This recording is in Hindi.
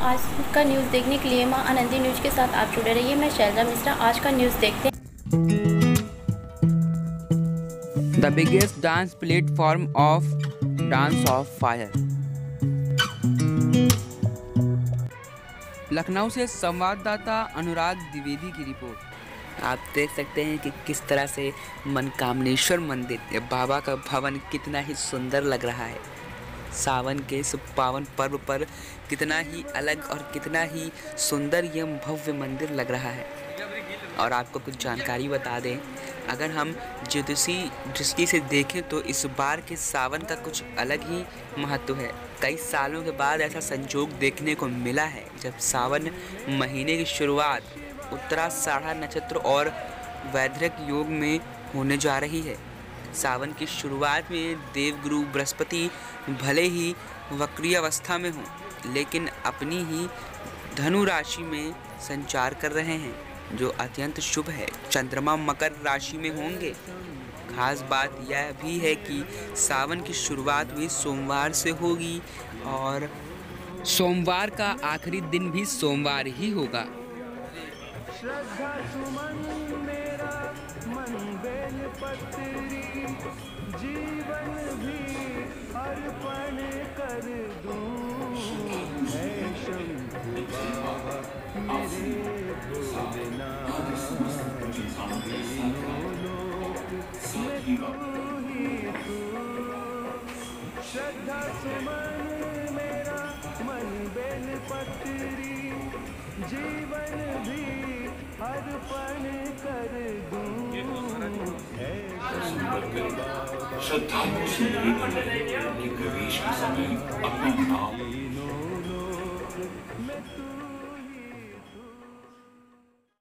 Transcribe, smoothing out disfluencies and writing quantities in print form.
आज का न्यूज़ देखने के लिए मां आनंदी न्यूज़ के साथ आप जुड़े रहिए। मैं शैलजा मिश्रा। आज का न्यूज़ देखते हैं। The biggest dance platform of Dance of Fire। Lucknow से संवाददाता अनुराग द्विवेदी की रिपोर्ट। आप देख सकते हैं कि किस तरह से मनकामनेश्वर मंदिर बाबा का भवन कितना ही सुंदर लग रहा है। सावन के इस पावन पर्व पर कितना ही अलग और कितना ही सुंदर यह भव्य मंदिर लग रहा है। और आपको कुछ जानकारी बता दें, अगर हम ज्योतिषी दृष्टि से देखें तो इस बार के सावन का कुछ अलग ही महत्व है। कई सालों के बाद ऐसा संयोग देखने को मिला है जब सावन महीने की शुरुआत उत्तराषाढ़ा नक्षत्र और वैधृक योग में होने जा रही है। सावन की शुरुआत में देवगुरु बृहस्पति भले ही वक्रीय अवस्था में हों, लेकिन अपनी ही धनु राशि में संचार कर रहे हैं, जो अत्यंत शुभ है। चंद्रमा मकर राशि में होंगे। खास बात यह भी है कि सावन की शुरुआत भी सोमवार से होगी और सोमवार का आखिरी दिन भी सोमवार ही होगा। श्रद्धा सुमन मेरा मन बेल पत्री, जीवन भी अर्पण कर दूं। है शंभु बाबा मेरे भोलेनाथ, तीनों लोक में तू ही तू। श्रद्धा सुमन मेरा मन बेल पत्री, जीवन भी अर्पण कर दूं। श्रद्धालुओं से निवेदन है कि प्रवेश के समय अपना नाम तीनों लोक में तू